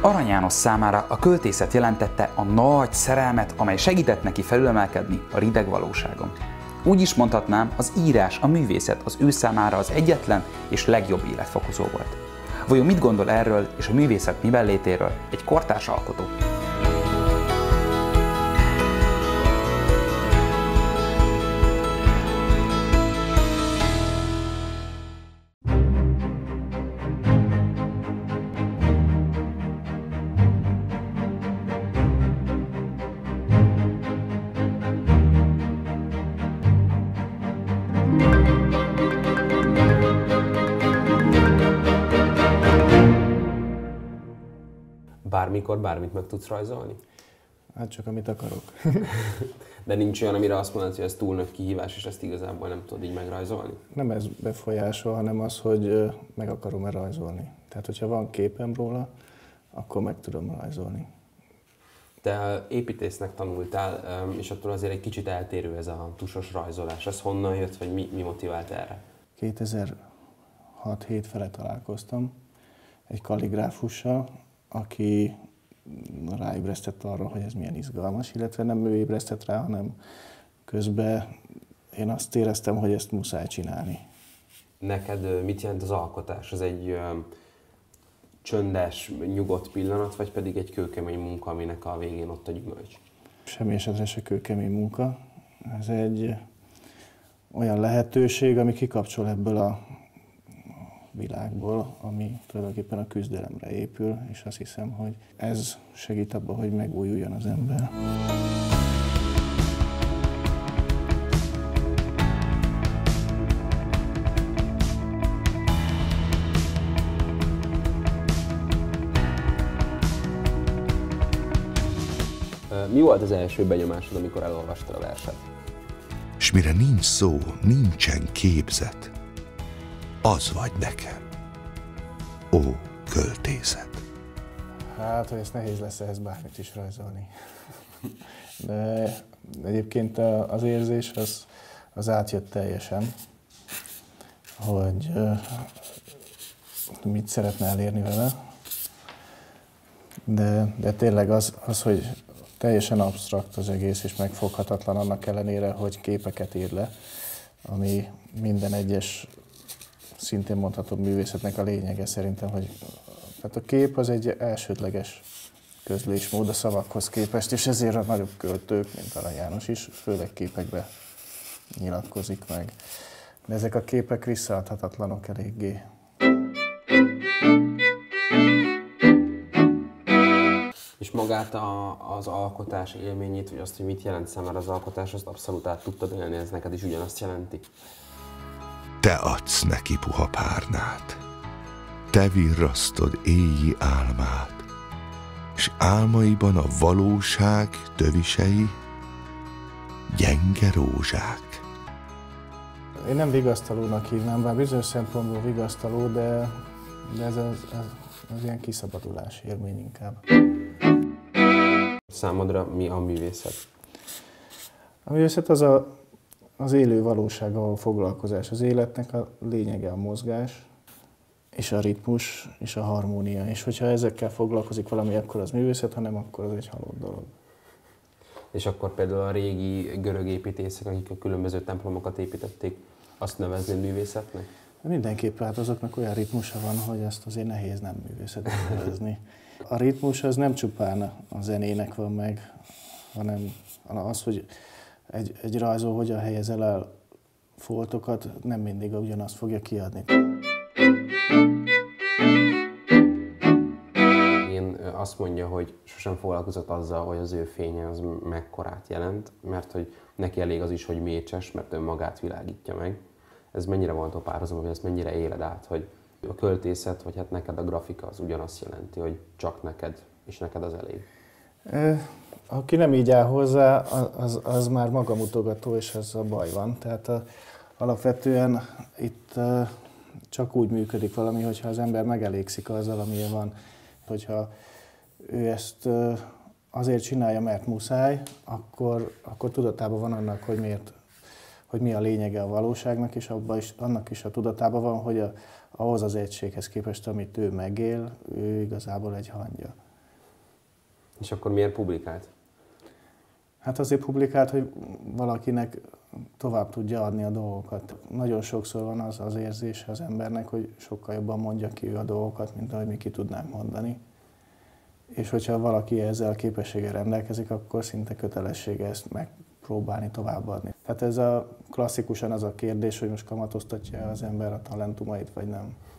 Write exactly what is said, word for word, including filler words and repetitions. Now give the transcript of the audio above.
Arany János számára a költészet jelentette a nagy szerelmet, amely segített neki felülemelkedni a rideg valóságon. Úgy is mondhatnám, az írás, a művészet az ő számára az egyetlen és legjobb életfokozó volt. Vajon mit gondol erről és a művészet miben létéről egy kortárs alkotó? Bármikor bármit meg tudsz rajzolni? Hát csak amit akarok. De nincs olyan, amire azt mondod, hogy ez túl nagy kihívás, és ezt igazából nem tudod így megrajzolni? Nem ez befolyásol, hanem az, hogy meg akarom-e rajzolni. Tehát, hogyha van képem róla, akkor meg tudom rajzolni. Te építésznek tanultál, és attól azért egy kicsit eltérő ez a tusos rajzolás. Ez honnan jött, vagy mi, mi motivált erre? kétezer-hat-hét fele találkoztam egy kalligráfussal, aki ráébresztett arra, hogy ez milyen izgalmas, illetve nem ő ébresztett rá, hanem közben én azt éreztem, hogy ezt muszáj csinálni. Neked mit jelent az alkotás? Ez egy ö, csöndes, nyugodt pillanat, vagy pedig egy kőkemény munka, aminek a végén ott a gyümölcs? Semmi esetre se kőkemény munka. Ez egy olyan lehetőség, ami kikapcsol ebből a világból, ami tulajdonképpen a küzdelemre épül, és azt hiszem, hogy ez segít abban, hogy megújuljon az ember. Mi volt az első benyomásod, amikor elolvastad a verset? S mire nincs szó, nincsen képzet, az vagy nekem, ó költészet. Hát, hogy ez nehéz lesz ehhez bármit is rajzolni. De egyébként az érzés az, az átjött teljesen, hogy mit szeretne elérni vele. De, de tényleg az, az, hogy teljesen absztrakt az egész, és megfoghatatlan annak ellenére, hogy képeket ír le, ami minden egyes szintén mondhatom művészetnek a lényege szerintem, hogy tehát a kép az egy elsődleges közlésmód a szavakhoz képest, és ezért a nagyobb költők, mint Arany János is, főleg képekbe nyilatkozik meg. De ezek a képek visszaadhatatlanok eléggé. És magát a, az alkotás élményét, vagy azt, hogy mit jelent számára az alkotás, azt abszolút át tudtad élni, ez neked is ugyanazt jelenti? Te adsz neki puha párnát, te virrasztod éji álmát, s álmaiban a valóság tövisei gyenge rózsák. Én nem vigasztalónak hívnám, bár bizonyos szempontból vigasztaló, de, de ez az, az, az ilyen kiszabadulás élmény inkább. Számodra mi a művészet? A művészet az a, az élő valósággal a foglalkozás. Az életnek a lényege a mozgás, és a ritmus, és a harmónia. És hogyha ezekkel foglalkozik valami, akkor az művészet, ha nem, akkor az egy halott dolog. És akkor például a régi görög építészek, akik a különböző templomokat építették, azt neveznéd művészetnek? Mindenképpen hát azoknak olyan ritmusa van, hogy ezt azért nehéz nem művészetnek nevezni. A ritmus az nem csupán a zenének van meg, hanem az, hogy egy, egy rajzol hogyan helyezel el foltokat, nem mindig ugyanazt fogja kiadni. Én azt mondja, hogy sosem foglalkozott azzal, hogy az ő fénye az mekkorát jelent, mert hogy neki elég az is, hogy mécses, mert önmagát világítja meg. Ez mennyire volt a párhuzam, hogy ezt mennyire éled át, hogy a költészet, vagy hát neked a grafika az ugyanazt jelenti, hogy csak neked, és neked az elég? Aki nem így áll hozzá, az, az már magamutogató, és ez a baj van. Tehát a, alapvetően itt csak úgy működik valami, hogyha az ember megelégszik azzal, amilyen van. Hogyha ő ezt azért csinálja, mert muszáj, akkor, akkor tudatában van annak, hogy miért, hogy mi a lényege a valóságnak, és abban is, annak is a tudatában van, hogy a, ahhoz az egységhez képest, amit ő megél, ő igazából egy hangya. És akkor miért publikált? Hát azért publikált, hogy valakinek tovább tudja adni a dolgokat. Nagyon sokszor van az az érzése az embernek, hogy sokkal jobban mondja ki ő a dolgokat, mint ahogy mi ki tudnánk mondani. És hogyha valaki ezzel a képességgel rendelkezik, akkor szinte kötelessége ezt megpróbálni továbbadni. Tehát ez a klasszikusan az a kérdés, hogy most kamatoztatja az ember a talentumait, vagy nem.